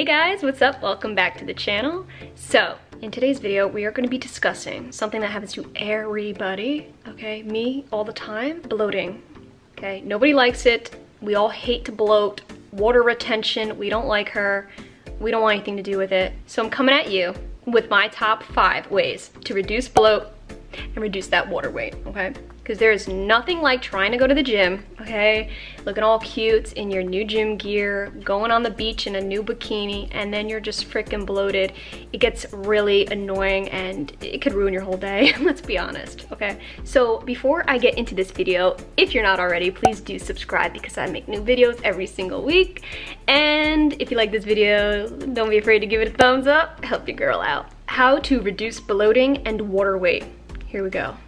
guys, what's up? Welcome back to the channel. So in today's video we are going to be discussing something that happens to everybody, okay, me all the time: bloating. Okay, nobody likes it. We all hate to bloat. Water retention, we don't like her. We don't want anything to do with it. So I'm coming at you with my top 5 ways to reduce bloat and reduce that water weight, okay? Because there is nothing like trying to go to the gym, okay? Looking all cute in your new gym gear, going on the beach in a new bikini, and then you're just freaking bloated. It gets really annoying and it could ruin your whole day, let's be honest, okay? So before I get into this video, if you're not already, please do subscribe because I make new videos every single week. And if you like this video, don't be afraid to give it a thumbs up. Help your girl out. How to reduce bloating and water weight. Here we go.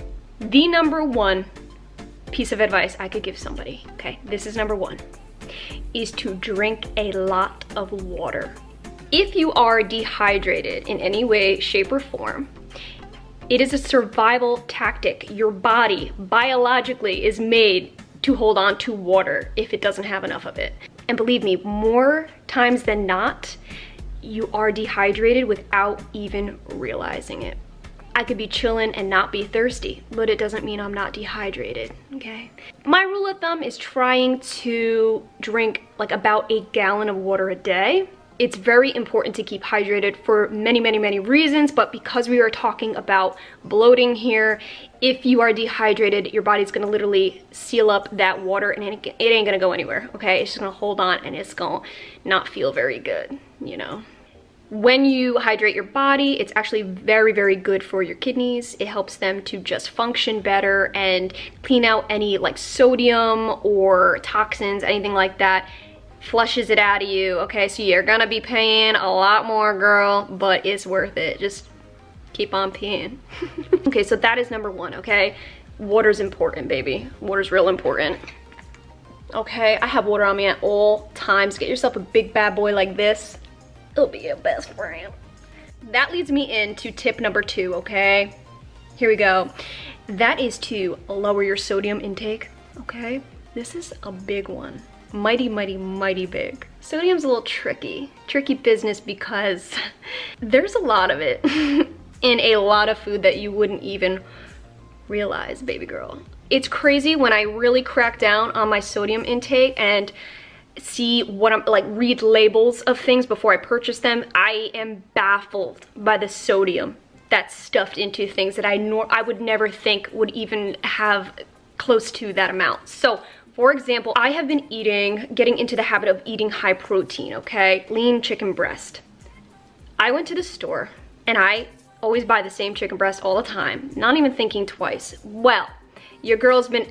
The number 1 piece of advice I could give somebody, okay, this is number 1, is to drink a lot of water. If you are dehydrated in any way, shape, or form, it is a survival tactic. Your body biologically is made to hold on to water if it doesn't have enough of it. And believe me, more times than not, you are dehydrated without even realizing it. I could be chilling and not be thirsty, but it doesn't mean I'm not dehydrated, okay? My rule of thumb is trying to drink like about 1 gallon of water a day. It's very important to keep hydrated for many, many, many reasons, but because we are talking about bloating here, if you are dehydrated, your body's gonna literally seal up that water and it ain't gonna go anywhere, okay? It's just gonna hold on and it's gonna not feel very good, you know? When you hydrate your body, it's actually very, very good for your kidneys. It helps them to just function better and clean out any like sodium or toxins, anything like that. Flushes it out of you, okay? So you're gonna be paying a lot more, girl, but it's worth it. Just keep on peeing. Okay, so that is number 1, okay? Water's important, baby. Water's real important. Okay, I have water on me at all times. Get yourself a big bad boy like this. It'll be your best friend. That leads me into tip number 2, okay? Here we go. That is to lower your sodium intake, okay? This is a big one. Mighty, mighty, mighty big. Sodium's a little tricky. Tricky business because there's a lot of it in a lot of food that you wouldn't even realize, baby girl. It's crazy when I really crack down on my sodium intake and see what I'm like, read labels of things before I purchase them. I am baffled by the sodium that's stuffed into things that I would never think would even have close to that amount. So for example, I have been getting into the habit of eating high protein, okay? Lean chicken breast. I went to the store and I always buy the same chicken breast all the time, not even thinking twice. Well, your girl's been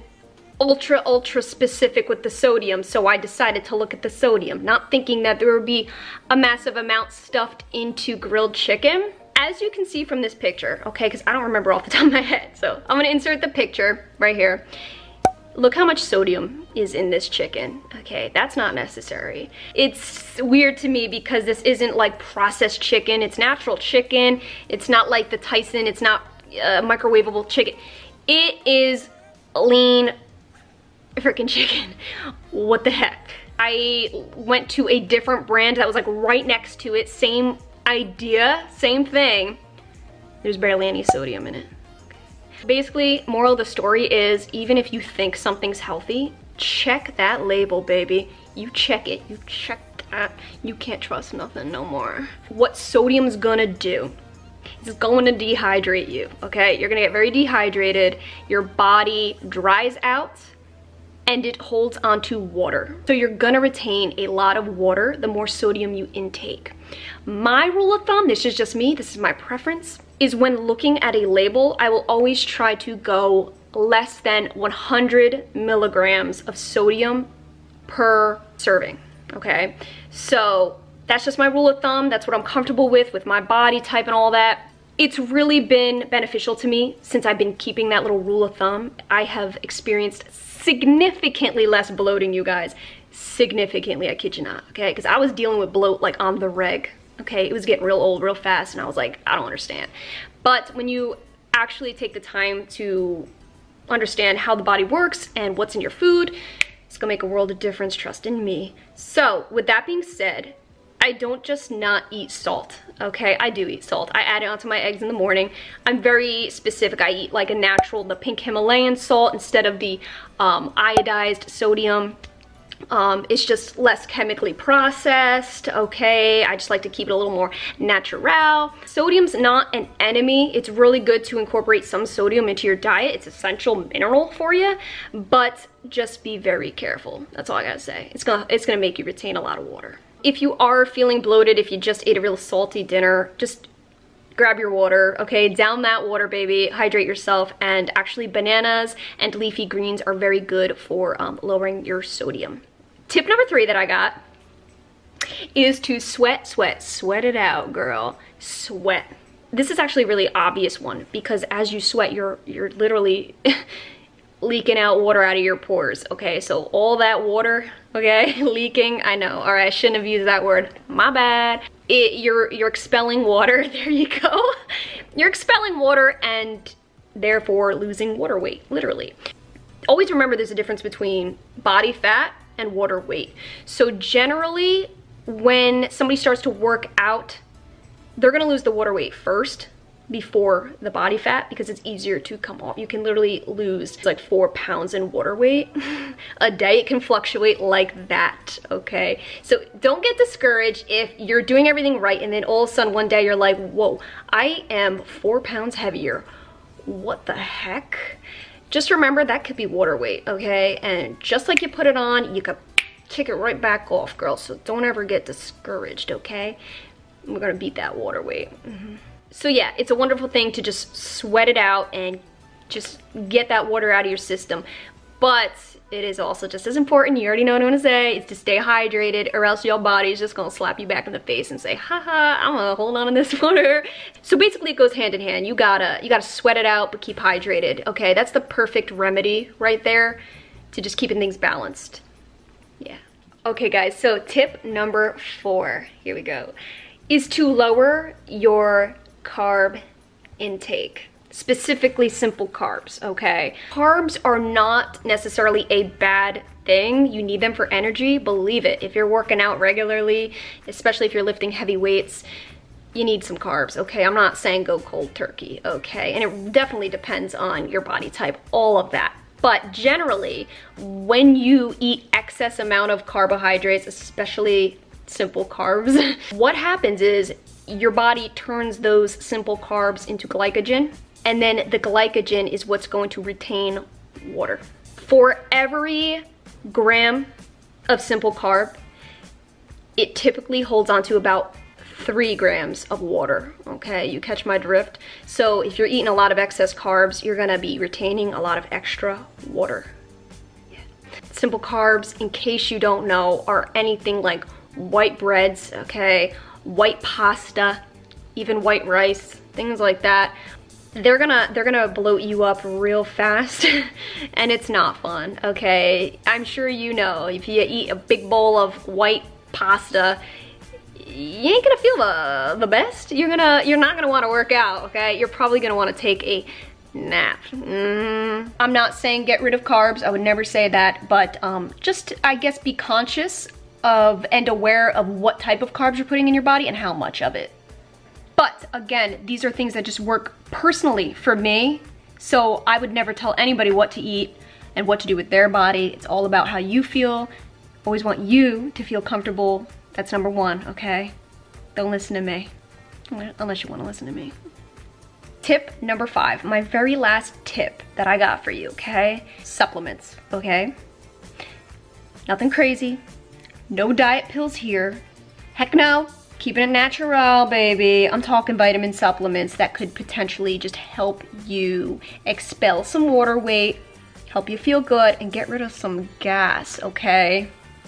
ultra specific with the sodium, so I decided to look at the sodium, not thinking that there would be a massive amount stuffed into grilled chicken. As you can see from this picture, okay, because I don't remember off the top of my head, so I'm gonna insert the picture right here. Look how much sodium is in this chicken, okay? That's not necessary. It's weird to me because this isn't like processed chicken, it's natural chicken. It's not like the Tyson, it's not microwavable chicken. It is lean freaking chicken. What the heck? I went to a different brand that was like right next to it, same idea, same thing. There's barely any sodium in it. Basically, moral of the story is, even if you think something's healthy, check that label, baby. You check it, you check that. You can't trust nothing no more. What sodium's gonna do is it's going to dehydrate you, okay? You're gonna get very dehydrated, your body dries out, and it holds onto water. So you're gonna retain a lot of water the more sodium you intake. My rule of thumb, this is just me, this is my preference, is when looking at a label, I will always try to go less than 100 milligrams of sodium per serving, okay? So that's just my rule of thumb. That's what I'm comfortable with my body type and all that. It's really been beneficial to me since I've been keeping that little rule of thumb. I have experienced significantly less bloating, you guys. Significantly, I kid you not, okay? Because I was dealing with bloat like on the reg, okay? It was getting real old real fast and I was like, I don't understand. But when you actually take the time to understand how the body works and what's in your food, it's gonna make a world of difference, trust in me. So with that being said, I don't just not eat salt, okay? I do eat salt. I add it onto my eggs in the morning. I'm very specific. I eat like a natural, the pink Himalayan salt instead of the iodized sodium. It's just less chemically processed, okay? I just like to keep it a little more natural. Sodium's not an enemy. It's really good to incorporate some sodium into your diet. It's an essential mineral for you, but just be very careful. That's all I gotta say. It's gonna make you retain a lot of water. If you are feeling bloated, if you just ate a real salty dinner, just grab your water, okay? Down that water, baby. Hydrate yourself. And actually, bananas and leafy greens are very good for lowering your sodium. Tip number 3 that I got is to sweat it out, girl. Sweat. This is actually a really obvious one because as you sweat, you're literally leaking out water out of your pores, okay? So all that water, okay, leaking, I know, all right, I shouldn't have used that word, my bad. You're expelling water, there you go. You're expelling water and therefore losing water weight, literally. Always remember there's a difference between body fat and water weight. So generally, when somebody starts to work out, they're gonna lose the water weight first before the body fat because it's easier to come off. You can literally lose like 4 pounds in water weight a day. It can fluctuate like that, okay? So don't get discouraged if you're doing everything right and then all of a sudden one day you're like, whoa, I am 4 pounds heavier. What the heck? Just remember that could be water weight, okay? And just like you put it on, you could take it right back off, girl. So don't ever get discouraged, okay? We're gonna beat that water weight. So yeah, it's a wonderful thing to just sweat it out and just get that water out of your system. But it is also just as important, you already know what I'm gonna say, is to stay hydrated or else your body's just gonna slap you back in the face and say, haha, I'm gonna hold on to this water. So basically it goes hand in hand. You gotta sweat it out, but keep hydrated, okay? That's the perfect remedy right there to just keeping things balanced. Yeah. Okay guys, so tip number 4, here we go, is to lower your carb intake, specifically simple carbs, okay? Carbs are not necessarily a bad thing. You need them for energy, believe it. If you're working out regularly, especially if you're lifting heavy weights, you need some carbs, okay? I'm not saying go cold turkey, okay? And it definitely depends on your body type, all of that. But generally, when you eat excess amount of carbohydrates, especially simple carbs, what happens is your body turns those simple carbs into glycogen, and then the glycogen is what's going to retain water. For every gram of simple carb, it typically holds on to about 3 grams of water, okay? You catch my drift? So if you're eating a lot of excess carbs, you're gonna be retaining a lot of extra water. Yeah. Simple carbs, in case you don't know, are anything like white breads, okay? White pasta, even white rice, things like that. They're gonna bloat you up real fast and it's not fun, okay? I'm sure you know, if you eat a big bowl of white pasta, you ain't gonna feel the best. You're not gonna wanna work out, okay? You're probably gonna wanna take a nap. I'm not saying get rid of carbs, I would never say that, but just, I guess, be conscious of and aware of what type of carbs you're putting in your body and how much of it. But again, these are things that just work personally for me, so I would never tell anybody what to eat and what to do with their body. It's all about how you feel. Always want you to feel comfortable. That's number 1, okay? Don't listen to me, unless you want to listen to me. Tip number 5, my very last tip that I got for you, okay? Supplements, okay? Nothing crazy. No diet pills here. Heck no, keeping it natural, baby. I'm talking vitamin supplements that could potentially just help you expel some water weight, help you feel good, and get rid of some gas, okay?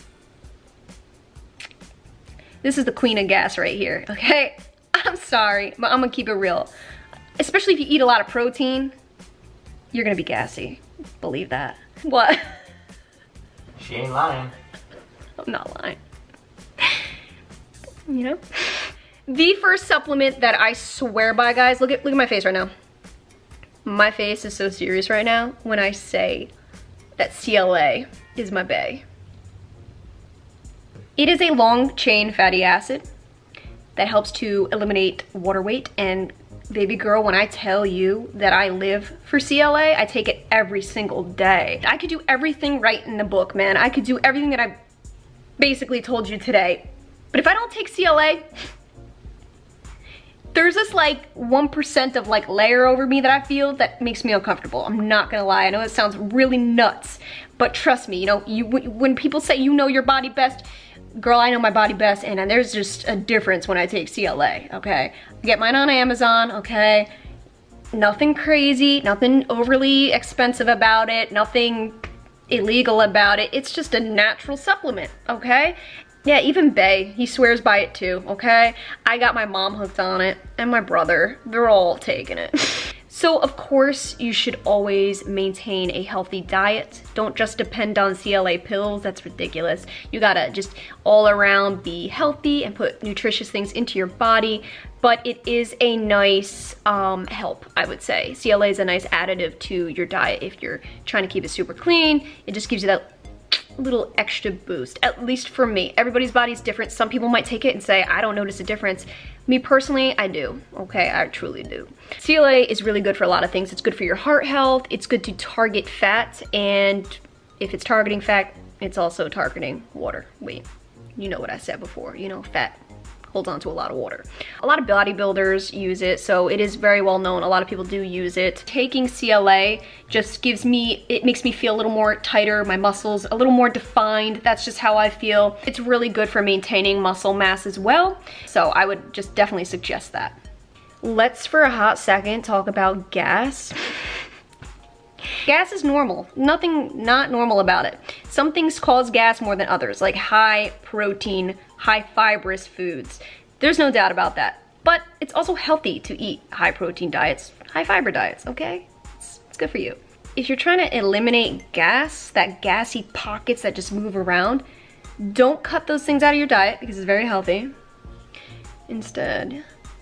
This is the queen of gas right here, okay? I'm sorry, but I'm gonna keep it real. Especially if you eat a lot of protein, you're gonna be gassy. Believe that. What? She ain't lying. I'm not lying. You know? The first supplement that I swear by, guys, look at my face right now. My face is so serious right now when I say that CLA is my bae. It is a long chain fatty acid that helps to eliminate water weight. And baby girl, when I tell you that I live for CLA, I take it every single day. I could do everything right in the book, man. I could do everything that I basically told you today. But if I don't take CLA, there's this like 1% of like layer over me that I feel that makes me uncomfortable. I'm not gonna lie. I know it sounds really nuts, but trust me, you know, when people say you know your body best, girl, I know my body best, and there's just a difference when I take CLA, okay? I get mine on Amazon, okay? Nothing crazy, nothing overly expensive about it, nothing illegal about it. It's just a natural supplement, okay? Yeah, even Bay, he swears by it too, okay? I got my mom hooked on it, and my brother, they're all taking it. So of course, you should always maintain a healthy diet. Don't just depend on CLA pills, that's ridiculous. You gotta just all around be healthy and put nutritious things into your body, but it is a nice help, I would say. CLA is a nice additive to your diet if you're trying to keep it super clean. It just gives you that little extra boost, at least for me. Everybody's body's different. Some people might take it and say, I don't notice a difference. Me personally, I do, okay? I truly do. CLA is really good for a lot of things. It's good for your heart health. It's good to target fat, and if it's targeting fat, it's also targeting water weight. You know what I said before, you know, fat holds on to a lot of water. A lot of bodybuilders use it, so it is very well known. A lot of people do use it. Taking CLA just gives me, it makes me feel a little more tighter, my muscles a little more defined. That's just how I feel. It's really good for maintaining muscle mass as well, so I would just definitely suggest that. Let's for a hot second talk about gas. Gas is normal. Nothing not normal about it. Some things cause gas more than others, like high protein, high fibrous foods. There's no doubt about that. But it's also healthy to eat high protein diets, high fiber diets, okay? It's good for you. If you're trying to eliminate gas, that gassy pockets that just move around, don't cut those things out of your diet because it's very healthy. Instead,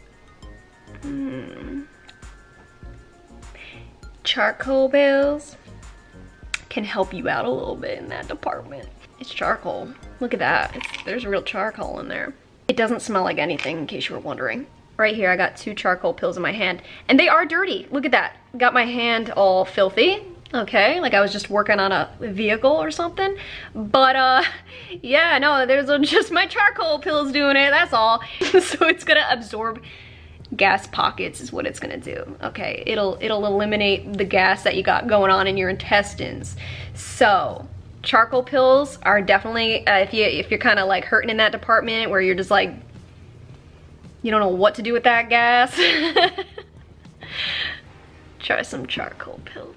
charcoal pills can help you out a little bit in that department. It's charcoal. Look at that. There's real charcoal in there. It doesn't smell like anything, in case you were wondering. Right here, I got 2 charcoal pills in my hand, and they are dirty. Look at that. Got my hand all filthy. Okay, like I was just working on a vehicle or something. But yeah, no, there's just my charcoal pills doing it, that's all. So it's gonna absorb gas pockets is what it's gonna do. Okay, it'll eliminate the gas that you got going on in your intestines. So charcoal pills are definitely, if you're kind of like hurting in that department where you're just like, you don't know what to do with that gas, try some charcoal pills.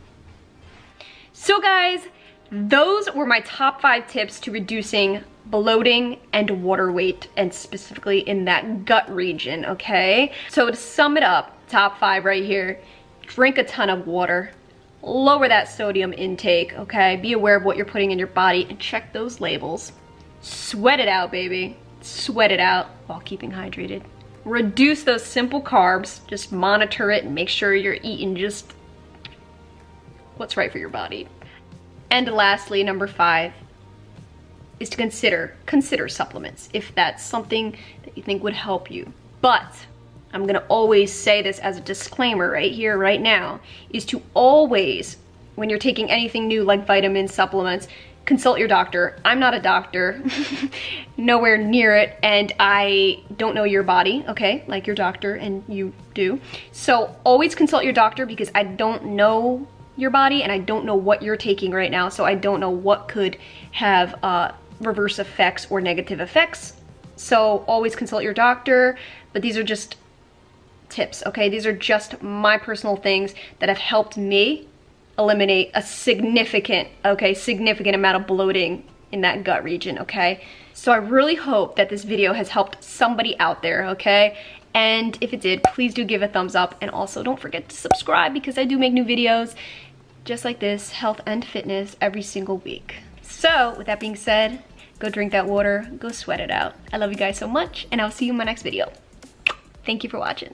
So guys, those were my top 5 tips to reducing bloating and water weight, and specifically in that gut region, okay? So to sum it up, top 5 right here: drink a ton of water, lower that sodium intake, okay? Be aware of what you're putting in your body and check those labels. Sweat it out, baby. Sweat it out while keeping hydrated. Reduce those simple carbs, just monitor it and make sure you're eating just what's right for your body. And lastly, number 5 is to consider supplements if that's something that you think would help you. But I'm gonna always say this as a disclaimer right here, right now, is to always, when you're taking anything new like vitamins, supplements, consult your doctor. I'm not a doctor, nowhere near it, and I don't know your body, okay, like your doctor and you do. So always consult your doctor, because I don't know your body and I don't know what you're taking right now, so I don't know what could have reverse effects or negative effects. So always consult your doctor, but these are just tips, okay? These are just my personal things that have helped me eliminate a significant amount of bloating in that gut region, okay? So I really hope that this video has helped somebody out there, okay? And if it did, please do give a thumbs up, and also don't forget to subscribe, because I do make new videos just like this, health and fitness, every single week. So with that being said, go drink that water, go sweat it out. I love you guys so much, and I'll see you in my next video. Thank you for watching.